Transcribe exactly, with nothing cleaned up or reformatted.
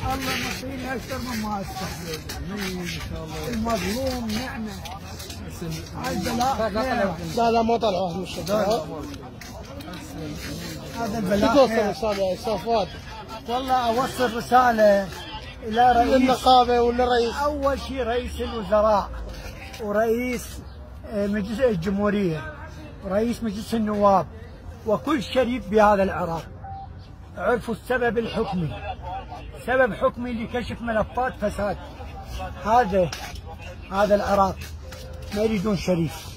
الله معطيني اكثر مما استحمل. ان شاء الله. المظلوم نعمه. البلاء لا لا ما طلعوا من الشرطه. هذا شو البلاء. توصل رساله يا استاذ فؤاد؟ والله اوصل رساله الى رئيس النقابه ولا رئيس؟ اول شيء رئيس الوزراء ورئيس مجلس الجمهوريه ورئيس مجلس النواب وكل شريف بهذا العراق. عرفوا السبب الحكمي، سبب حكمي لكشف ملفات فساد. هذا هذا العراق ما يريدون شريف.